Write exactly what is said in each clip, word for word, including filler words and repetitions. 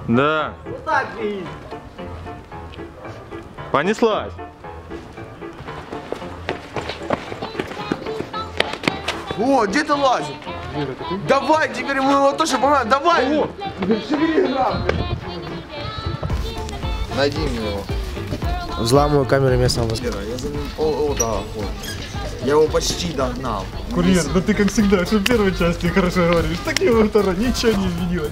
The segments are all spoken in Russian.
Да. Вот так и. Понеслась. О, где ты лазишь? Давай, теперь мы его тоже поймаем. Давай! О, шевели грамм. Найди мне его. Взламываю камеры местного Я за ним... О, о, да, вот. Я его почти догнал. Курьер, да ты как всегда, что в первой части хорошо говоришь, так и во второй ничего не изменилось.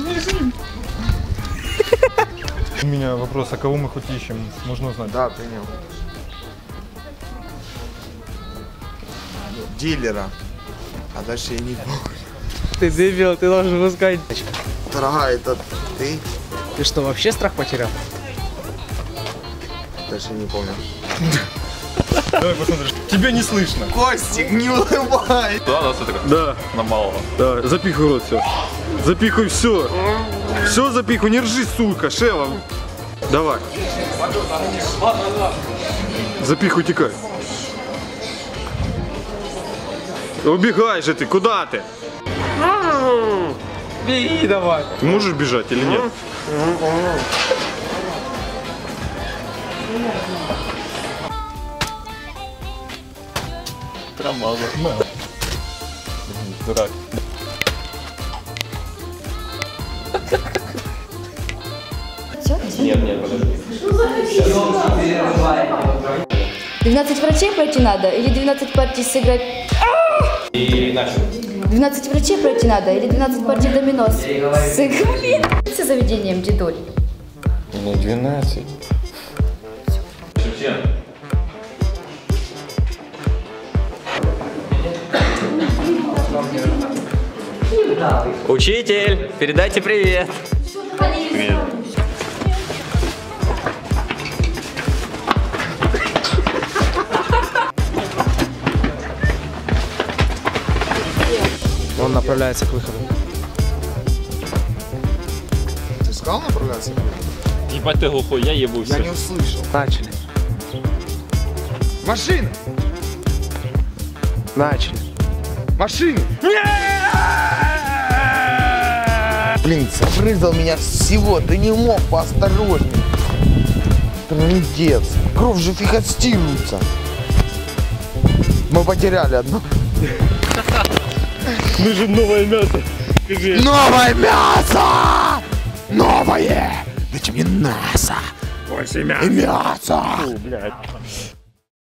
У меня вопрос, а кого мы хоть ищем? Можно узнать? Да, принял. Дилера. А дальше я не помню. Ты дебил, ты должен выскать. Дорогая, это ты? Ты что, вообще страх потерял? Дальше не помню. Давай посмотрим. Тебя не слышно. Костик, не улыбай. Да, да, все такое. Да. На малого. Да, запихивай рот, все. Запихивай все. Все запихивай, не ржи, сука, Шева. Давай. Запихивай, утекай. Убегай же ты, куда ты? Беги давай. Ты можешь бежать или нет? Промазал. Дурак. Нет, нет, подожди. двенадцать врачей пройти надо или двенадцать партий сыграть? И начал. двенадцать врачей пройти надо или двенадцать партий домино сыграть? С заведением, дедуль. Ну, двенадцать. Учитель, передайте привет. Привет. Он направляется к выходу. Ты сказал направляться? Ебать ты глухой, я ебусь. Я не услышал. Начали. Машина! Начали. Машина! Блин, забрызгал меня всего, ты не мог поосторожнее. Трындец. Кровь же фикастируется. Мы потеряли одно. Нужно новое мясо. Скажи. Новое мясо! Новое! Дайте мне мясо! Больше И мяса. мясо! Фу, блядь.